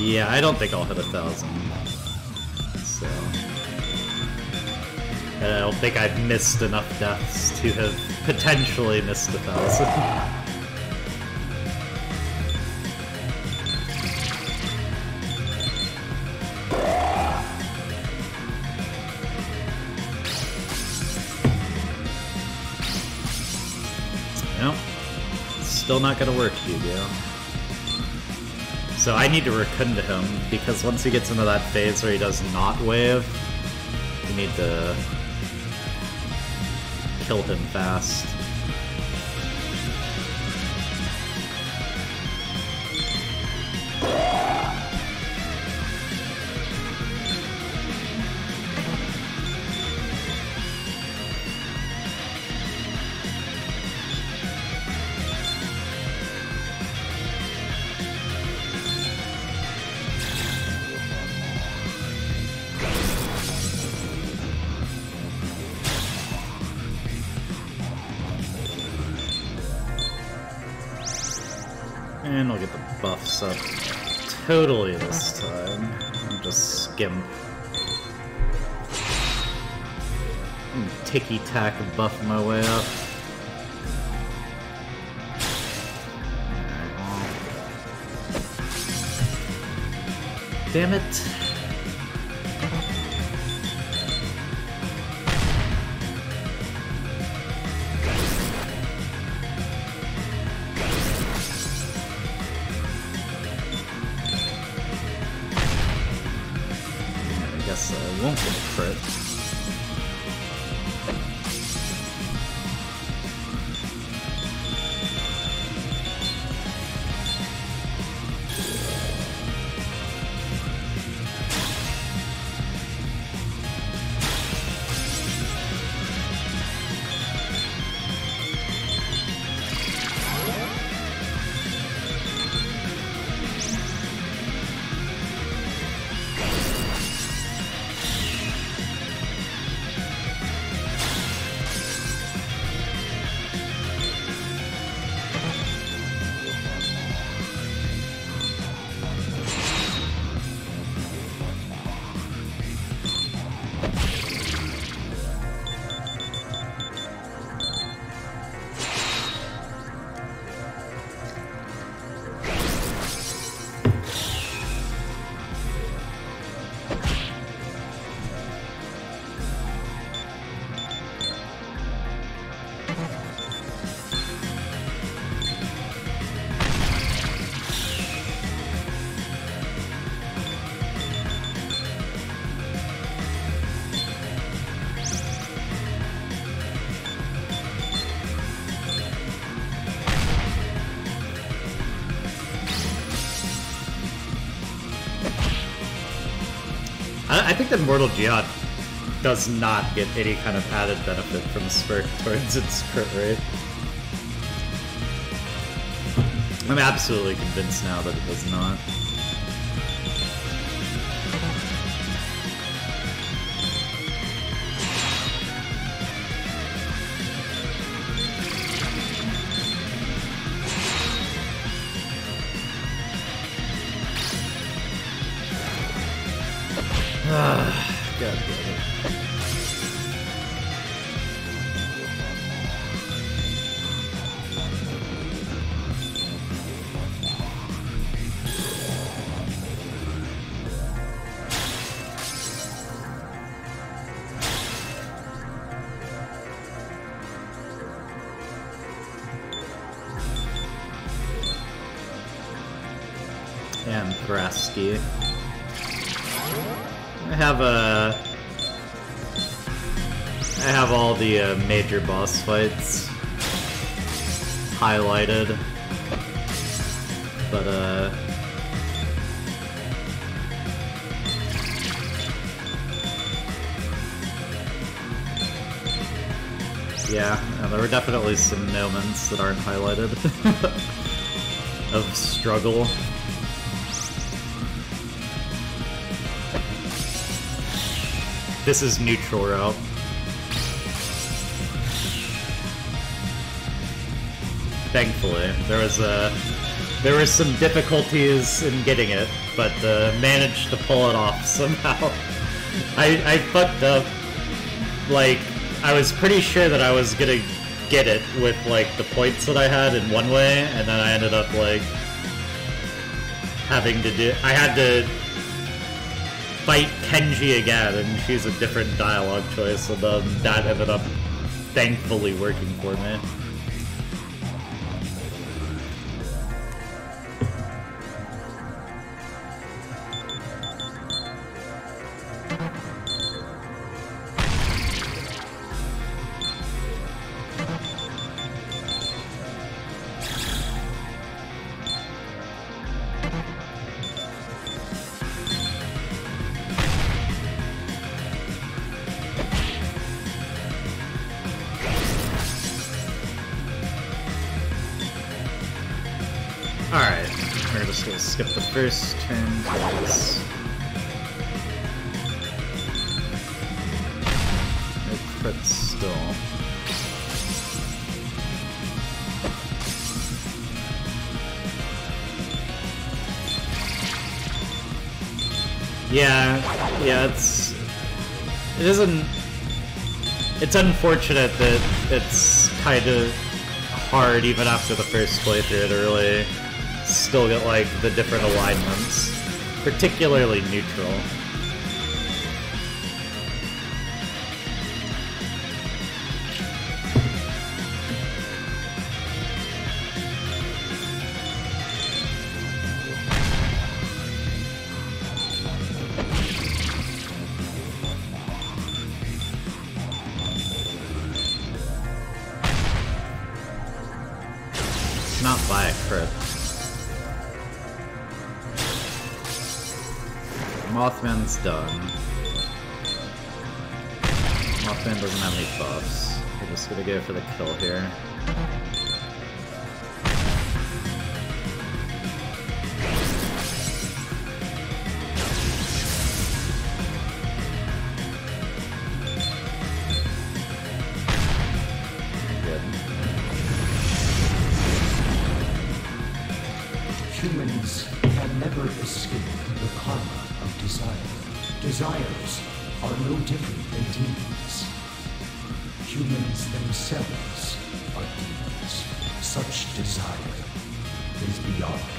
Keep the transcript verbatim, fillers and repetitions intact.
Yeah, I don't think I'll hit a thousand. So I don't think I've missed enough deaths to have potentially missed a thousand. No, still not gonna work, Hugo. So I need to Raccoon to him, because once he gets into that phase where he does not wave, we need to kill him fast. And I'll get the buffs up totally this time. I'll just skimp. Ticky-tack buff my way up. Damn it. I won't get a crit. I think that Mortal Jihad does not get any kind of added benefit from Spurk towards its crit rate. I'm absolutely convinced now that it does not. Ah, God damn it. And Thrasky. I have a. I have all the uh, major boss fights highlighted, but uh. Yeah, yeah, there were definitely some moments that aren't highlighted of struggle. This is neutral route. Thankfully, there was a there were some difficulties in getting it. but uh, managed to pull it off somehow. I, I fucked up. Like, I was pretty sure that I was gonna get it with, like, the points that I had in one way, and then I ended up, like, having to do... I had to fight Kenji again and choose a different dialogue choice, and then that ended up thankfully working for me. Alright, we're just gonna skip the first turn, please. No crit still. Yeah, yeah, it's... It isn't... It's unfortunate that it's kind of hard, even after the first playthrough, to really still get, like, the different alignments. Particularly neutral. Not by a crit. Mothman's done. Mothman doesn't have any buffs. We're just gonna go for the kill here. Humans can never escape the karma of desire. Desires are no different than demons. Humans themselves are demons. Such desire is beyond